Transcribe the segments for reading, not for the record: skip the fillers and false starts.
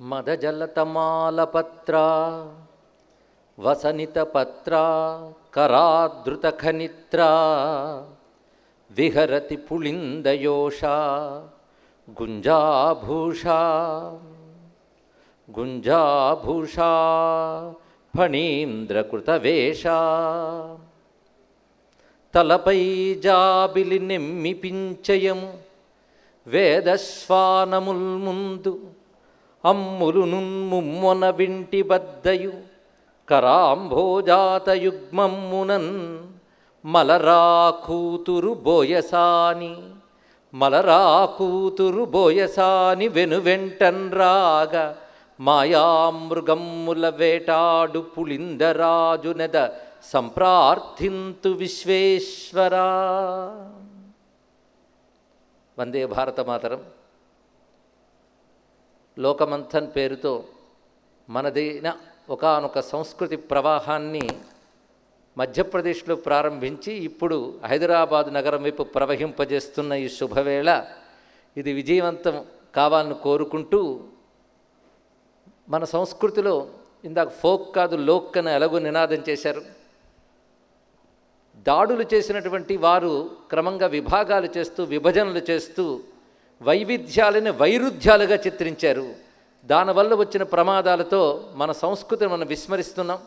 మదజలతమాలపత్రా వసనితపత్రా కరాదృతఖనిత్రా విహరతి పుళిందయోషా గుంజాభూషా గుంజాభూషా ఫణీంద్రకృతవేషా తలపై జాబిలి నెమ్మిపించయము వేదశ్వానముల్ ముందు అమ్ములు నున్ముమ్మొన వింటి బద్దయు కరాంభోజాతయుగ్మమ్మునన్ మలరాకూతురు బోయసాని వెనువెంటన్ రాగ మాయామృగమ్ముల వేటాడు పుళిందరాజునెద సంప్రార్థింతు విశ్వేశ్వరా. వందే భారతమాతరం. లోకమంథన్ పేరుతో మనదైన ఒకానొక సంస్కృతి ప్రవాహాన్ని మధ్యప్రదేశ్లో ప్రారంభించి ఇప్పుడు హైదరాబాద్ నగరం వైపు ప్రవహింపజేస్తున్న ఈ శుభవేళ ఇది విజయవంతం కావాలని కోరుకుంటూ, మన సంస్కృతిలో ఇందాక ఫోక్ కాదు లోక్ అని ఎలాగో నినాదం చేశారు. దాడులు చేసినటువంటి వారు క్రమంగా విభాగాలు చేస్తూ విభజనలు చేస్తూ వైవిధ్యాలని వైరుధ్యాలుగా చిత్రించారు. దానివల్ల వచ్చిన ప్రమాదాలతో మన సంస్కృతిని మనం విస్మరిస్తున్నాం.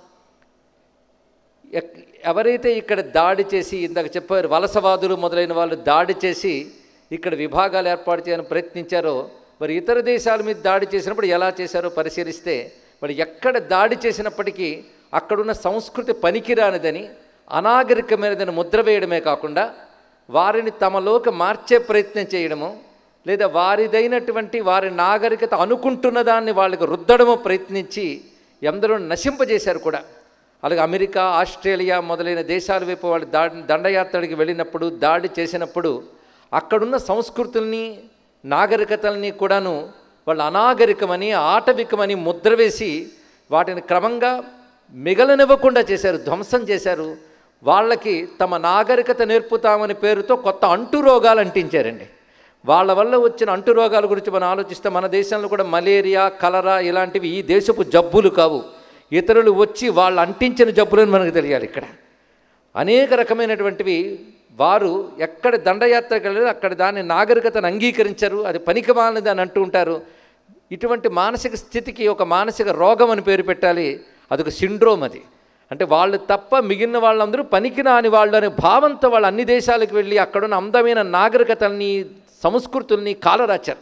ఎవరైతే ఇక్కడ దాడి చేసి, ఇందాక చెప్పారు వలసవాదులు మొదలైన వాళ్ళు దాడి చేసి ఇక్కడ విభాగాలు ఏర్పాటు చేయాలని ప్రయత్నించారో, మరి ఇతర దేశాల మీద దాడి చేసినప్పుడు ఎలా చేశారో పరిశీలిస్తే, మరి ఎక్కడ దాడి చేసినప్పటికీ అక్కడున్న సంస్కృతి పనికిరానిదని, అనాగరికమైనదని ముద్ర వేయడమే కాకుండా వారిని తమలోకి మార్చే ప్రయత్నం చేయడము, లేదా వారిదైనటువంటి వారి నాగరికత అనుకుంటున్న దాన్ని వాళ్ళకి రుద్దడమో ప్రయత్నించి ఎందరో నశింపజేశారు కూడా. అలాగే అమెరికా, ఆస్ట్రేలియా మొదలైన దేశాల వైపు వాళ్ళు దండయాత్రకి వెళ్ళినప్పుడు, దాడి చేసినప్పుడు అక్కడున్న సంస్కృతుల్ని నాగరికతల్ని కూడాను వాళ్ళు అనాగరికమని ఆటవికమని ముద్ర వేసి వాటిని క్రమంగా మిగలనివ్వకుండా చేశారు, ధ్వంసం చేశారు. వాళ్ళకి తమ నాగరికత నేర్పుతామని పేరుతో కొత్త అంటురోగాలు అంటించారండి. వాళ్ళ వల్ల వచ్చిన అంటురోగాల గురించి మనం ఆలోచిస్తే మన దేశంలో కూడా మలేరియా, కలరా ఇలాంటివి ఈ దేశపు జబ్బులు కావు, ఇతరులు వచ్చి వాళ్ళు అంటించిన జబ్బులని మనకు తెలియాలి. ఇక్కడ అనేక రకమైనటువంటివి వారు ఎక్కడ దండయాత్రకు వెళ్ళారు అక్కడ దాన్ని నాగరికతను అంగీకరించరు, అది పనికిమాలినది అని అంటూ ఉంటారు. ఇటువంటి మానసిక స్థితికి ఒక మానసిక రోగం అని పేరు పెట్టాలి. అదొక సిండ్రోమ్. అది అంటే వాళ్ళు తప్ప మిగిలిన వాళ్ళందరూ పనికిరాని వాళ్ళు అనే భావంతో వాళ్ళు అన్ని దేశాలకు వెళ్ళి అక్కడున్న అందమైన నాగరికతల్ని సంస్కృతుల్ని కాలరాచారు.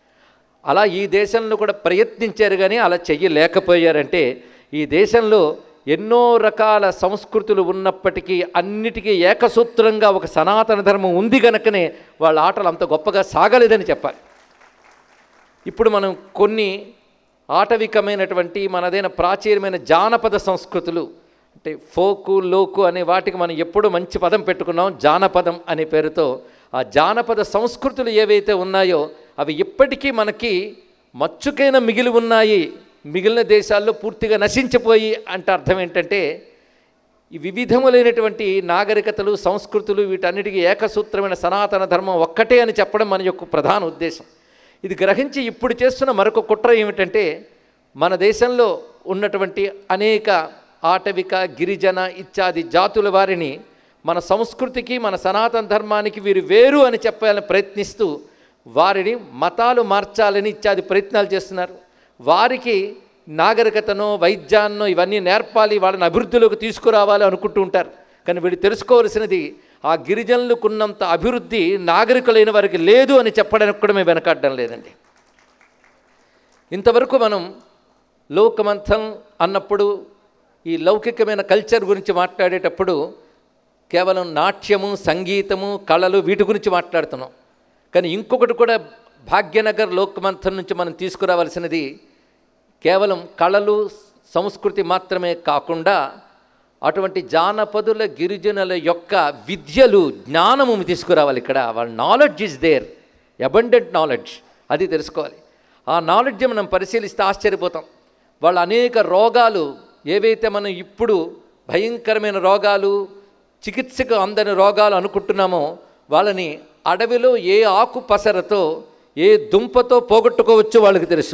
అలా ఈ దేశంలో కూడా ప్రయత్నించారు, కానీ అలా చెయ్యలేకపోయారంటే ఈ దేశంలో ఎన్నో రకాల సంస్కృతులు ఉన్నప్పటికీ అన్నిటికీ ఏకసూత్రంగా ఒక సనాతన ధర్మం ఉంది కనుకనే వాళ్ళ ఆటలు అంత గొప్పగా సాగలేదని చెప్పాలి. ఇప్పుడు మనం కొన్ని ఆటవికమైనటువంటి మనదైన ప్రాచీనమైన జానపద సంస్కృతులు, అంటే ఫోకు లోకు అనే వాటికి మనం ఎప్పుడు మంచి పదం పెట్టుకున్నాం, జానపదం అనే పేరుతో. ఆ జానపద సంస్కృతులు ఏవైతే ఉన్నాయో అవి ఇప్పటికీ మనకి మచ్చుకైన మిగిలి ఉన్నాయి, మిగిలిన దేశాల్లో పూర్తిగా నశించిపోయి. అంటే అర్థం ఏంటంటే ఈ వివిధములైనటువంటి నాగరికతలు సంస్కృతులు వీటన్నిటికీ ఏకసూత్రమైన సనాతన ధర్మం ఒక్కటే అని చెప్పడం మన యొక్క ప్రధాన ఉద్దేశం. ఇది గ్రహించి ఇప్పుడు చేస్తున్న మరొక కుట్ర ఏమిటంటే, మన దేశంలో ఉన్నటువంటి అనేక ఆటవిక, గిరిజన ఇత్యాది జాతుల వారిని మన సంస్కృతికి మన సనాతన ధర్మానికి వీరు వేరు అని చెప్పాలని ప్రయత్నిస్తూ వారిని మతాలు మార్చాలని ఇత్యాది ప్రయత్నాలు చేస్తున్నారు. వారికి నాగరికతనో వైద్యాన్నో ఇవన్నీ నేర్పాలి, వాళ్ళని అభివృద్ధిలోకి తీసుకురావాలి అనుకుంటూ ఉంటారు. కానీ వీళ్ళు తెలుసుకోవాల్సినది ఆ గిరిజనులకు ఉన్నంత అభివృద్ధి నాగరికులైన వారికి లేదు అని చెప్పడానికి కూడా మేము వెనకాడడం లేదండి. ఇంతవరకు మనం లోకమంథన్ అన్నప్పుడు ఈ లౌకికమైన కల్చర్ గురించి మాట్లాడేటప్పుడు కేవలం నాట్యము, సంగీతము, కళలు వీటి గురించి మాట్లాడుతున్నాం. కానీ ఇంకొకటి కూడా భాగ్యనగర్ లోకమంథన్ నుంచి మనం తీసుకురావాల్సినది కేవలం కళలు, సంస్కృతి మాత్రమే కాకుండా అటువంటి జానపదుల గిరిజనుల యొక్క విద్యలు, జ్ఞానము తీసుకురావాలి. ఇక్కడ వాళ్ళ knowledge is there, abundant knowledge, అది తెలుసుకోవాలి. ఆ నాలెడ్జ్ మనం పరిశీలిస్తే ఆశ్చర్యపోతాం. వాళ్ళ అనేక రోగాలు ఏవైతే మనం ఇప్పుడు భయంకరమైన రోగాలు, చికిత్సకు అందని రోగాలు అనుకుంటున్నామో వాళ్ళని అడవిలో ఏ ఆకు పసరతో ఏ దుంపతో పోగొట్టుకోవచ్చు వాళ్ళకి తెలుసు.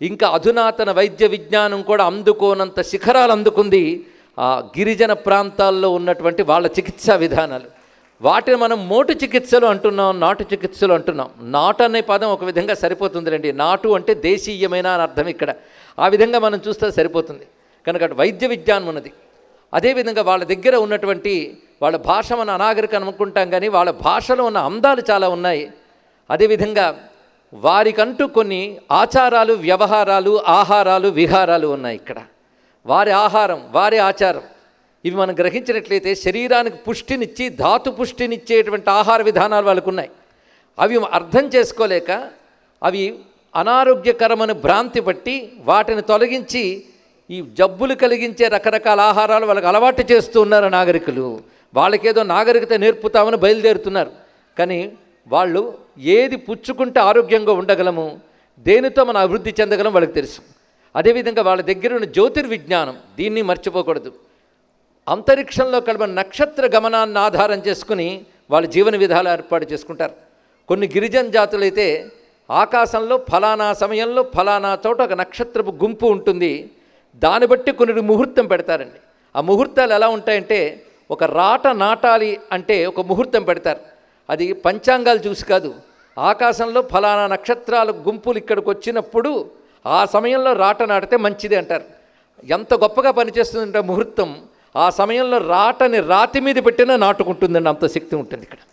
ఇంకా అధునాతన వైద్య విజ్ఞానం కూడా అందుకోనంత శిఖరాలు అందుకుంది ఆ గిరిజన ప్రాంతాల్లో ఉన్నటువంటి వాళ్ళ చికిత్సా విధానాలు. వాటిని మనం మోటు చికిత్సలు అంటున్నాం, నాటు చికిత్సలు అంటున్నాం. నాటు అనే పదం ఒక విధంగా సరిపోతుందిలేండి. నాటు అంటే దేశీయమైన అని అర్థం ఇక్కడ. ఆ విధంగా మనం చూస్తే సరిపోతుంది. కనుక అటు వైద్య విజ్ఞానం ఉన్నది. అదేవిధంగా వాళ్ళ దగ్గర ఉన్నటువంటి వాళ్ళ భాష మన అనాగరికం అనుకుంటాం, కానీ వాళ్ళ భాషలో ఉన్న అందాలు చాలా ఉన్నాయి. అదేవిధంగా వారికంటూ కొన్ని ఆచారాలు, వ్యవహారాలు, ఆహారాలు, విహారాలు ఉన్నాయి ఇక్కడ. వారి ఆహారం, వారి ఆచారం, ఇవి మనం గ్రహించినట్లయితే శరీరానికి పుష్టినిచ్చి ధాతు పుష్టినిచ్చేటువంటి ఆహార విధానాలు వాళ్ళకు ఉన్నాయి. అవి అర్థం చేసుకోలేక అవి అనారోగ్యకరమైన భ్రాంతి పట్టి వాటిని తొలగించి ఈ జబ్బులు కలిగించే రకరకాల ఆహారాలు వాళ్ళకి అలవాటు చేస్తూ ఉన్నారు నాగరికులు. వాళ్ళకేదో నాగరికత నేర్పుతామని బయలుదేరుతున్నారు. కానీ వాళ్ళు ఏది పుచ్చుకుంటే ఆరోగ్యంగా ఉండగలము, దేనితో మనం అభివృద్ధి చెందగలం వాళ్ళకి తెలుసు. అదేవిధంగా వాళ్ళ దగ్గర ఉన్న జ్యోతిర్విజ్ఞానం, దీన్ని మర్చిపోకూడదు. అంతరిక్షంలో కలిపిన నక్షత్ర గమనాన్ని ఆధారం చేసుకుని వాళ్ళ జీవన విధాలు ఏర్పాటు చేసుకుంటారు. కొన్ని గిరిజన జాతులైతే ఆకాశంలో ఫలానా సమయంలో ఫలానా చోట ఒక నక్షత్రపు గుంపు ఉంటుంది, దాన్ని బట్టి కొన్ని ముహూర్తం పెడతారండి. ఆ ముహూర్తాలు ఎలా ఉంటాయంటే, ఒక రాట నాటాలి అంటే ఒక ముహూర్తం పెడతారు. అది పంచాంగాలు చూసి కాదు, ఆకాశంలో ఫలానా నక్షత్రాల గుంపులు ఇక్కడికి వచ్చినప్పుడు ఆ సమయంలో రాట నాటితే మంచిది అంటారు. ఎంత గొప్పగా పనిచేస్తుందంటే ముహూర్తం, ఆ సమయంలో రాటని రాతి మీద పెట్టినా నాటుకుంటుందండి, అంత శక్తి ఉంటుంది ఇక్కడ.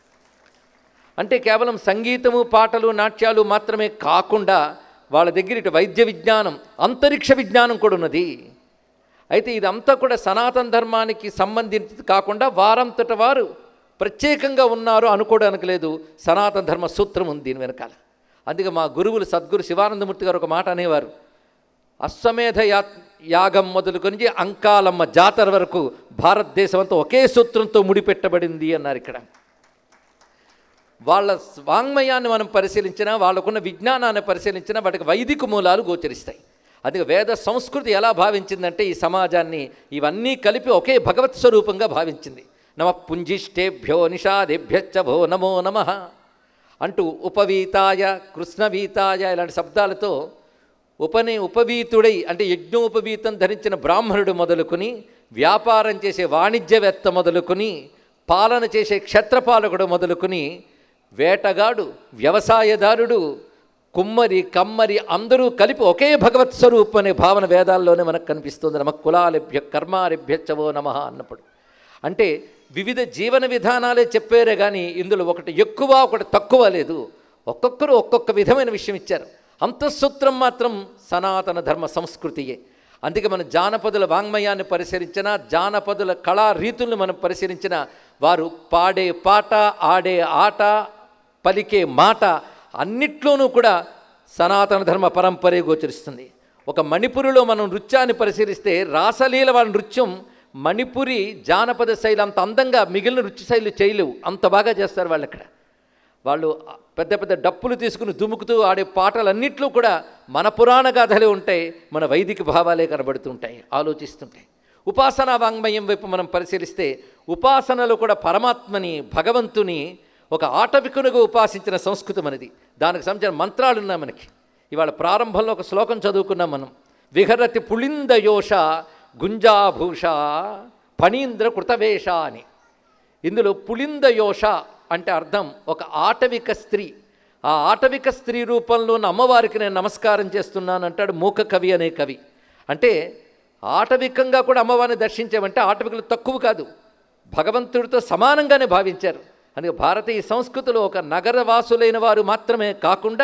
అంటే కేవలం సంగీతము, పాటలు, నాట్యాలు మాత్రమే కాకుండా వాళ్ళ దగ్గర ఇటు వైద్య విజ్ఞానం, అంతరిక్ష విజ్ఞానం కూడా ఉన్నది. అయితే ఇదంతా కూడా సనాతన ధర్మానికి సంబంధించి కాకుండా వారంతట వారు ప్రత్యేకంగా ఉన్నారు అనుకోవడానికి లేదు. సనాతన ధర్మ సూత్రం ఉంది దీని వెనకాల. అందుకే మా గురువులు సద్గురు శివానందమూర్తి గారు ఒక మాట అనేవారు, అశ్వమేధ యాగం మొదలుకొని అంకాలమ్మ జాతర వరకు భారతదేశం అంతా ఒకే సూత్రంతో ముడిపెట్టబడింది అన్నారు. ఇక్కడ వాళ్ళ వాంగ్మయాన్ని మనం పరిశీలించినా, వాళ్ళకున్న విజ్ఞానాన్ని పరిశీలించినా వాటికి వైదిక మూలాలు గోచరిస్తాయి. అందుకే వేద సంస్కృతి ఎలా భావించిందంటే ఈ సమాజాన్ని ఇవన్నీ కలిపి ఒకే భగవత్ స్వరూపంగా భావించింది. నమ పుంజిష్టేభ్యో నిషాదేభ్యశ్చ భో నమో నమః అంటూ ఉపవీతాయ, కృష్ణవీతాయ ఇలాంటి శబ్దాలతో ఉపవీతుడై అంటే యజ్ఞోపవీతం ధరించిన బ్రాహ్మణుడు మొదలుకొని, వ్యాపారం చేసే వాణిజ్యవేత్త మొదలుకొని, పాలన చేసే క్షత్రపాలకుడు మొదలుకొని, వేటగాడు, వ్యవసాయదారుడు, కుమ్మరి, కమ్మరి అందరూ కలిపి ఒకే భగవత్ స్వరూపం అనే భావన వేదాల్లోనే మనకు కనిపిస్తుంది. నమ కులాలభ్య కర్మాలభ్యచ్చవో నమః అన్నప్పుడు. అంటే వివిధ జీవన విధానాలే చెప్పారే కానీ ఇందులో ఒకటి ఎక్కువ ఒకటి తక్కువ లేదు. ఒక్కొక్కరు ఒక్కొక్క విధమైన విషయం ఇచ్చారు. అంతఃసూత్రం మాత్రం సనాతన ధర్మ సంస్కృతియే. అందుకే మన జానపదుల వాంగ్మయాన్ని పరిశీలించినా, జానపదుల కళా రీతులను మనం పరిశీలించినా, వారు పాడే పాట, ఆడే ఆట, పలికే మాట అన్నిట్లోనూ కూడా సనాతన ధర్మ పరంపరే గోచరిస్తుంది. ఒక మణిపురిలో మనం నృత్యాన్ని పరిశీలిస్తే రాసలీల వాళ్ళ నృత్యం మణిపురి జానపద శైలి అంత అందంగా మిగిలిన నృత్య శైలి చేయలేవు, అంత బాగా చేస్తారు వాళ్ళు. అక్కడ వాళ్ళు పెద్ద పెద్ద డప్పులు తీసుకుని దుముకుతూ ఆడే పాటలన్నింటిలో కూడా మన పురాణ గాథలే ఉంటాయి, మన వైదిక భావాలే కనబడుతుంటాయి, ఆలోచిస్తుంటాయి. ఉపాసనా వాంగ్మయం వైపు మనం పరిశీలిస్తే ఉపాసనలో కూడా పరమాత్మని, భగవంతుని ఒక ఆటవికునిగా ఉపాసించిన సంస్కృతి మనది. దానికి సంబంధించిన మంత్రాలు ఉన్నాయి మనకి. ఇవాళ ప్రారంభంలో ఒక శ్లోకం చదువుకున్నాం మనం, విహరతి పుళిందయోష గుంజాభూష ఫణీంద్ర కృతవేష అని. ఇందులో పుళిందయోష అంటే అర్థం ఒక ఆటవిక స్త్రీ. ఆ ఆటవిక స్త్రీ రూపంలో ఉన్న అమ్మవారికి నేను నమస్కారం చేస్తున్నాను అంటాడు మూక కవి అనే కవి. అంటే ఆటవికంగా కూడా అమ్మవారిని దర్శించామంటే ఆటవికులు తక్కువ కాదు, భగవంతుడితో సమానంగానే భావించారు. అందుకే భారతీయ సంస్కృతిలో ఒక నగరవాసులైన వారు మాత్రమే కాకుండా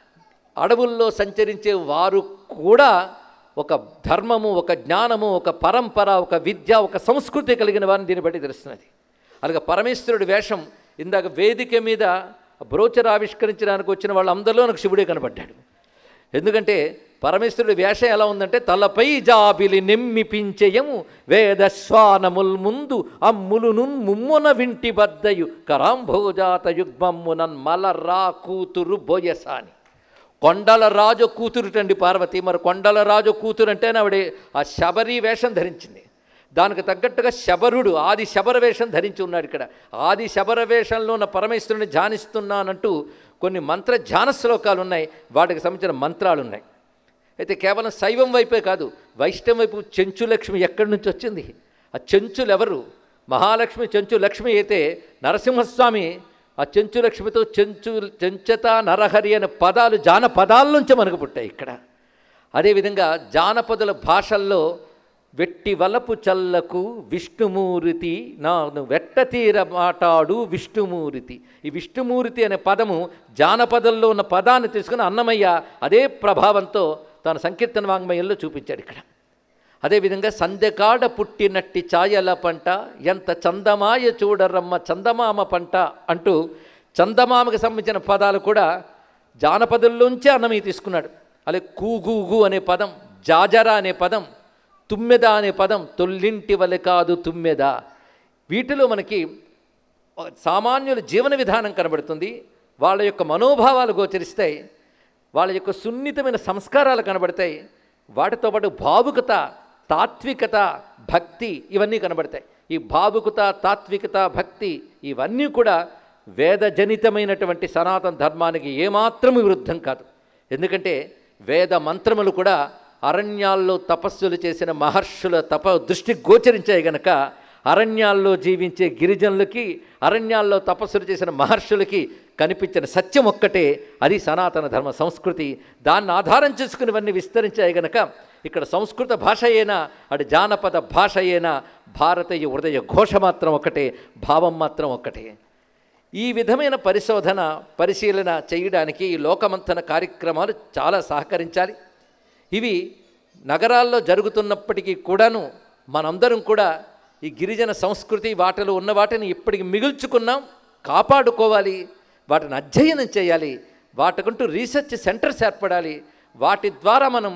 అడవుల్లో సంచరించే వారు కూడా ఒక ధర్మము, ఒక జ్ఞానము, ఒక పరంపర, ఒక విద్య, ఒక సంస్కృతి కలిగిన వారిని దీన్ని బట్టి తెలుస్తున్నది. అలాగే పరమేశ్వరుడి వేషం, ఇందాక వేదిక మీద బ్రోచర్ ఆవిష్కరించడానికి వచ్చిన వాళ్ళందరిలో నాకు శివుడే కనబడ్డాడు. ఎందుకంటే పరమేశ్వరుడి వేషం ఎలా ఉందంటే, తలపై జాబిలి నెమ్మిపించేయము వేదశ్వానముల్ ముందు అమ్ములును ముమ్మున వింటి బద్దయు కరాంభోజాత యుగ్మమ్మునన్ మలరా కూతురు బోయసాని. కొండల రాజు కూతురుటండి పార్వతి. మరి కొండల రాజు కూతురు అంటే ఆవిడ ఆ శబరి వేషం ధరించింది. దానికి తగ్గట్టుగా శబరుడు ఆది శబర వేషం ధరించి ఉన్నాడు. ఇక్కడ ఆది శబర వేషంలో ఉన్న పరమేశ్వరుని ధ్యానిస్తున్నానంటూ కొన్ని మంత్ర ధ్యాన శ్లోకాలు ఉన్నాయి, వాటికి సంబంధించిన మంత్రాలు ఉన్నాయి. అయితే కేవలం శైవం వైపే కాదు, వైష్ణవం వైపు చెంచులక్ష్మి ఎక్కడి నుంచి వచ్చింది? ఆ చెంచులు ఎవరు? మహాలక్ష్మి చెంచు లక్ష్మి అయితే నరసింహస్వామి ఆ చెంచులక్ష్మితో చెంచత నరహరి అనే పదాలు జానపదాల నుంచి మనకు పుట్టాయి ఇక్కడ. అదేవిధంగా జానపదుల భాషల్లో వెట్టి వలపు చల్లకు విష్ణుమూర్తి నాను వెట్టతీర మాటాడు విష్ణుమూర్తి. ఈ విష్ణుమూర్తి అనే పదము జానపదంలో ఉన్న పదాన్ని తీసుకుని అన్నమయ్య అదే ప్రభావంతో తన సంకీర్తన వాంగ్మయంలో చూపించాడు ఇక్కడ. అదేవిధంగా సందెకాడ పుట్టినట్టి ఛాయల పంట ఎంత చందమాయ చూడరమ్మ చందమామ పంట అంటూ చందమామకు సంబంధించిన పదాలు కూడా జానపదుల్లోంచే అన్నమయ్య తీసుకున్నాడు. అలాగే కూగూగు అనే పదం, జాజరా అనే పదం, తుమ్మెద అనే పదం, తొల్లింటి వలె కాదు తుమ్మెద. వీటిలో మనకి సామాన్యుల జీవన విధానం కనబడుతుంది, వాళ్ళ యొక్క మనోభావాలు గోచరిస్తాయి, వాళ్ళ యొక్క సున్నితమైన సంస్కారాలు కనబడతాయి. వాటితో పాటు భావుకత, తాత్వికత, భక్తి ఇవన్నీ కనబడతాయి. ఈ భావుకత, తాత్వికత, భక్తి ఇవన్నీ కూడా వేదజనితమైనటువంటి సనాతన ధర్మానికి ఏమాత్రం విరుద్ధం కాదు. ఎందుకంటే వేద మంత్రములు కూడా అరణ్యాల్లో తపస్సులు చేసిన మహర్షుల దృష్టికి గోచరించాయి గనక అరణ్యాల్లో జీవించే గిరిజనులకి, అరణ్యాల్లో తపస్సులు చేసిన మహర్షులకి కనిపించిన సత్యం ఒక్కటే, అది సనాతన ధర్మ సంస్కృతి. దాన్ని ఆధారం చేసుకుని ఇవన్నీ విస్తరించాయి గనక ఇక్కడ సంస్కృత భాష అయినా అటు జానపద భాష అయినా భారతీయ హృదయ ఘోష మాత్రం ఒకటే, భావం మాత్రం ఒక్కటే. ఈ విధమైన పరిశీలన చేయడానికి ఈ లోకమంతన కార్యక్రమాలు చాలా సహకరించాలి. ఇవి నగరాల్లో జరుగుతున్నప్పటికీ కూడాను మనందరం కూడా ఈ గిరిజన సంస్కృతి వాటిలో ఉన్న వాటిని ఇప్పటికి మిగుల్చుకున్నాం, కాపాడుకోవాలి, వాటిని అధ్యయనం చేయాలి, వాటికంటూ రీసెర్చ్ సెంటర్స్ ఏర్పడాలి. వాటి ద్వారా మనం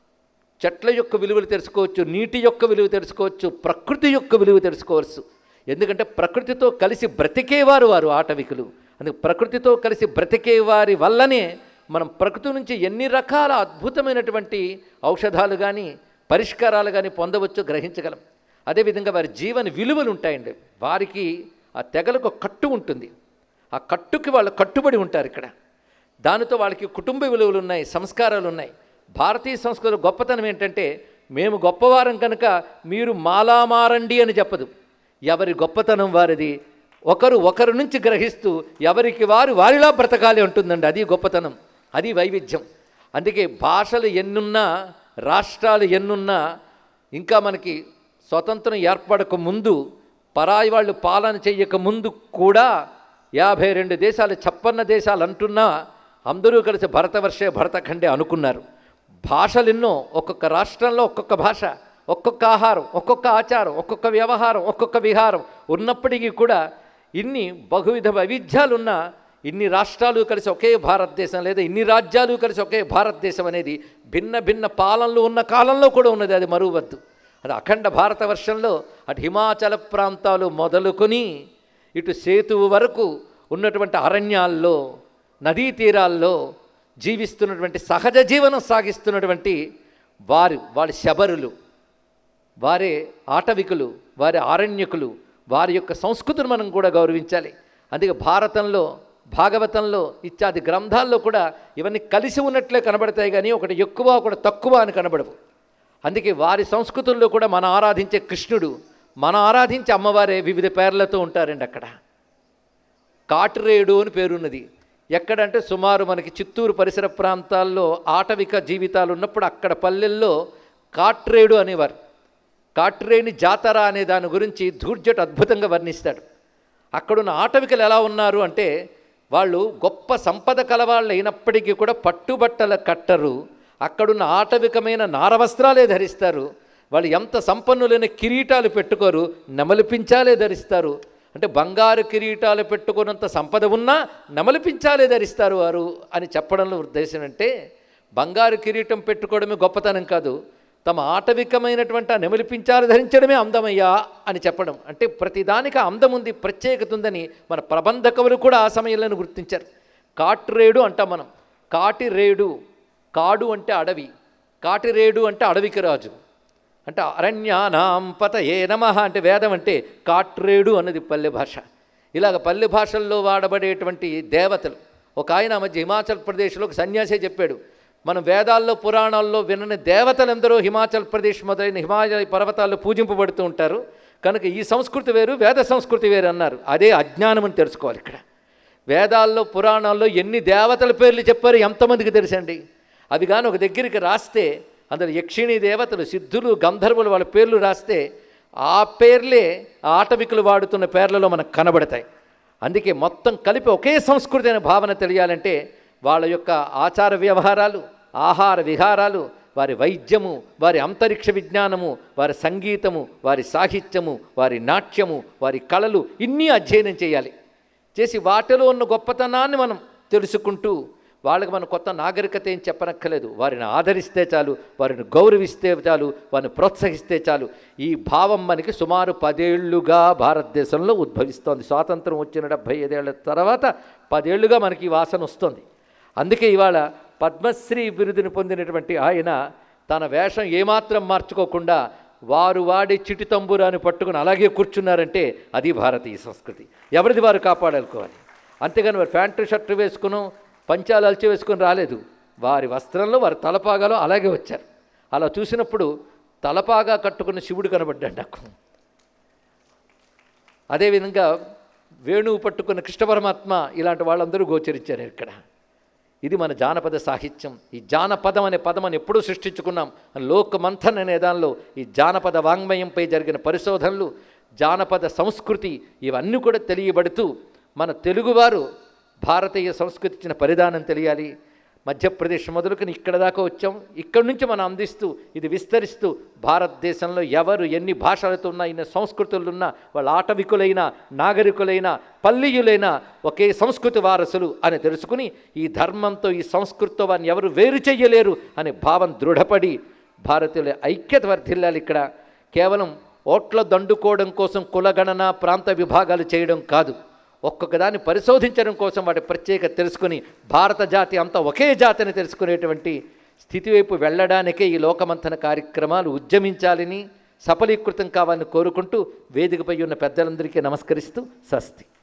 చెట్ల యొక్క విలువలు తెలుసుకోవచ్చు, నీటి యొక్క విలువ తెలుసుకోవచ్చు, ప్రకృతి యొక్క విలువ తెలుసుకోవచ్చు. ఎందుకంటే ప్రకృతితో కలిసి బ్రతికేవారు వారు ఆటవికులు. అందుకే ప్రకృతితో కలిసి బ్రతికేవారి వల్లనే మనం ప్రకృతి నుంచి ఎన్ని రకాల అద్భుతమైనటువంటి ఔషధాలు కానీ పరిష్కారాలు కానీ పొందవచ్చు, గ్రహించగలం. అదేవిధంగా వారి జీవన విలువలు ఉంటాయండి. వారికి ఆ తెగలకు కట్టు ఉంటుంది, ఆ కట్టుకి వాళ్ళు కట్టుబడి ఉంటారు ఇక్కడ. దానితో వాళ్ళకి కుటుంబ విలువలు ఉన్నాయి, సంస్కారాలు ఉన్నాయి. భారతీయ సంస్కృతిలో గొప్పతనం ఏంటంటే మేము గొప్పవారం కనుక మీరు మాలామారండి అని చెప్పదు. ఎవరి గొప్పతనం వారిది, ఒకరు నుంచి గ్రహిస్తూ ఎవరికి వారిలా బ్రతకాలి ఉంటుందండి. అది గొప్పతనం, అది వైవిధ్యం. అందుకే భాషలు ఎన్నున్నా, రాష్ట్రాలు ఎన్నున్నా, ఇంకా మనకి స్వతంత్రం ఏర్పడక ముందు, పరాయి వాళ్ళు పాలన చెయ్యక ముందు కూడా 52 దేశాలు చప్పన్న దేశాలు అంటున్నా అందరూ కలిసి భరతవర్షే భరతఖండే అనుకున్నారు. భాషలు ఎన్నో, ఒక్కొక్క రాష్ట్రంలో ఒక్కొక్క భాష, ఒక్కొక్క ఆహారం, ఒక్కొక్క ఆచారం, ఒక్కొక్క వ్యవహారం, ఒక్కొక్క విహారం ఉన్నప్పటికీ కూడా ఇన్ని బహువిధ వైవిధ్యాలున్న ఇన్ని రాష్ట్రాలు కలిసి ఒకే భారతదేశం, లేదా ఇన్ని రాజ్యాలు కలిసి ఒకే భారతదేశం అనేది భిన్న భిన్న పాలనలు ఉన్న కాలంలో కూడా ఉన్నది, అది మరువద్దు. అది అఖండ భారతవర్షంలో అటు హిమాచల ప్రాంతాలు మొదలుకొని ఇటు సేతువు వరకు ఉన్నటువంటి అరణ్యాల్లో, నదీ తీరాల్లో జీవిస్తున్నటువంటి, సహజ జీవనం సాగిస్తున్నటువంటి వారి శబరులు, వారే ఆటవికులు, వారి ఆరణ్యకులు, వారి యొక్క సంస్కృతిని మనం కూడా గౌరవించాలి. అందుకే భారతంలో, భాగవతంలో ఇత్యాది గ్రంథాల్లో కూడా ఇవన్నీ కలిసి ఉన్నట్లే కనబడతాయి, కానీ ఒకటి ఎక్కువ ఒకటి తక్కువ అని కనబడవు. అందుకే వారి సంస్కృతుల్లో కూడా మనం ఆరాధించే కృష్ణుడు, మనం ఆరాధించే అమ్మవారే వివిధ పేర్లతో ఉంటారండి. అక్కడ కాటిరేడు అని పేరున్నది. ఎక్కడంటే సుమారు మనకి చిత్తూరు పరిసర ప్రాంతాల్లో ఆటవిక జీవితాలు ఉన్నప్పుడు అక్కడ పల్లెల్లో కాట్రేడు అనేవారు. కాట్రేని జాతర అనే దాని గురించి ధూర్జట్ అద్భుతంగా వర్ణిస్తాడు. అక్కడున్న ఆటవికలు ఎలా ఉన్నారు అంటే వాళ్ళు గొప్ప సంపద కలవాళ్ళు అయినప్పటికీ కూడా పట్టుబట్టల కట్టరు, అక్కడున్న ఆటవికమైన నారవస్త్రాలే ధరిస్తారు. వాళ్ళు ఎంత సంపన్నులైన కిరీటాలు పెట్టుకోరు, నెమలిపించాలే ధరిస్తారు. అంటే బంగారు కిరీటాలు పెట్టుకున్నంత సంపద ఉన్నా నెమలిపించాలే ధరిస్తారు వారు అని చెప్పడంలో ఉద్దేశం అంటే బంగారు కిరీటం పెట్టుకోవడమే గొప్పతనం కాదు, తమ ఆటవికమైనటువంటి ఆ నెమలిపించాలు ధరించడమే అందమయ్యా అని చెప్పడం. అంటే ప్రతిదానికి అందం ఉంది, ప్రత్యేకత ఉందని మన ప్రబంధ కవులు కూడా ఆ సమయంలో గుర్తించారు. కాట్రేడు అంటాం మనం. కాటిరేడు, కాడు అంటే అడవి, కాటిరేడు అంటే అడవికి రాజు, అంటే అరణ్యానాం పతయే నమః అంటే వేదం అంటే కాట్రేడు అన్నది పల్లె భాష. ఇలాగ పల్లె భాషల్లో వాడబడేటువంటి దేవతలు. ఒక ఆయన మధ్య హిమాచల్ ప్రదేశ్లో ఒక సన్యాసే చెప్పాడు, మనం వేదాల్లో పురాణాల్లో వినని దేవతలందరూ హిమాచల్ ప్రదేశ్ మొదలైన హిమాలయ పర్వతాల్లో పూజింపబడుతూ ఉంటారు. కనుక ఈ సంస్కృతి వేరు, వేద సంస్కృతి వేరు అన్నారు. అదే అజ్ఞానం అని తెలుసుకోవాలి. ఇక్కడ వేదాల్లో పురాణాల్లో ఎన్ని దేవతల పేర్లు చెప్పారు ఎంతమందికి తెలుసండి? అవి కానీ ఒక దగ్గరికి రాస్తే అందులో యక్షిణీ దేవతలు, సిద్ధులు, గంధర్వులు వాళ్ళ పేర్లు రాస్తే ఆ పేర్లే ఆటవికులు వాడుతున్న పేర్లలో మనకు కనబడతాయి. అందుకే మొత్తం కలిపి ఒకే సంస్కృతి అనే భావన తెలియాలంటే వాళ్ళ యొక్క ఆచార వ్యవహారాలు, ఆహార విహారాలు, వారి వైద్యము, వారి అంతరిక్ష విజ్ఞానము, వారి సంగీతము, వారి సాహిత్యము, వారి నాట్యము, వారి కళలు ఇన్ని అధ్యయనం చేయాలి. చేసి వాటిలో ఉన్న గొప్పతనాన్ని మనం తెలుసుకుంటూ వాళ్ళకి మనం కొత్త నాగరికత ఏం చెప్పనక్కర్లేదు. వారిని ఆదరిస్తే చాలు, వారిని గౌరవిస్తే చాలు, వారిని ప్రోత్సహిస్తే చాలు. ఈ భావం మనకి సుమారు 10 ఏళ్లుగా భారతదేశంలో ఉద్భవిస్తోంది. స్వాతంత్రం వచ్చిన 75 ఏళ్ల తర్వాత 10 ఏళ్లుగా మనకి ఈ వాసన వస్తుంది. అందుకే ఇవాళ పద్మశ్రీ బిరుదుని పొందినటువంటి ఆయన తన వేషం ఏమాత్రం మార్చుకోకుండా వారు వాడి చిటి తంబురాని పట్టుకుని అలాగే కూర్చున్నారంటే అది భారతీయ సంస్కృతి. ఎవరిది వారు కాపాడుకోవాలి. అంతేగాని వారు ప్యాంటు షర్టు వేసుకుని పంచాలు అల్చి వేసుకొని రాలేదు. వారి వస్త్రంలో, వారి తలపాగాలో అలాగే వచ్చారు. అలా చూసినప్పుడు తలపాగా కట్టుకున్న శివుడు కనబడ్డాడు నాకు. అదేవిధంగా వేణువు పట్టుకున్న కృష్ణ పరమాత్మ, ఇలాంటి వాళ్ళందరూ గోచరించారు ఇక్కడ. ఇది మన జానపద సాహిత్యం. ఈ జానపదం అనే పదం అని ఎప్పుడూ సృష్టించుకున్నాం. లోకమంథన్ అనే దానిలో ఈ జానపద వాంగ్మయంపై జరిగిన పరిశోధనలు, జానపద సంస్కృతి ఇవన్నీ కూడా తెలియబడుతూ మన తెలుగువారు భారతీయ సంస్కృతి ఇచ్చిన పరిధానం తెలియాలి. మధ్యప్రదేశ్ మొదలుకొని ఇక్కడ దాకా వచ్చాం. ఇక్కడి నుంచి మనం అందిస్తూ ఇది విస్తరిస్తూ భారతదేశంలో ఎవరు ఎన్ని భాషలతో ఉన్నా, ఎన్ని సంస్కృతులున్నా, వాళ్ళ ఆటవికులైన, నాగరికులైన, పల్లీయులైన ఒకే సంస్కృతి వారసులు అని తెలుసుకుని ఈ ధర్మంతో, ఈ సంస్కృతితో వారిని ఎవరు వేరు చెయ్యలేరు అనే భావం దృఢపడి భారతీయుల ఐక్యత వర్ధిల్లాలి. ఇక్కడ కేవలం ఓట్ల దండుకోవడం కోసం కులగణన, ప్రాంత విభాగాలు చేయడం కాదు. ఒక్కొక్క దాన్ని పరిశోధించడం కోసం వాటి ప్రత్యేకత తెలుసుకుని భారత జాతి అంతా ఒకే జాతిని తెలుసుకునేటువంటి స్థితి వైపు వెళ్ళడానికే ఈ లోకమంథన కార్యక్రమాలు ఉద్యమించాలని, సఫలీకృతం కావాలని కోరుకుంటూ వేదికపై ఉన్న పెద్దలందరికీ నమస్కరిస్తూ స్వస్తి.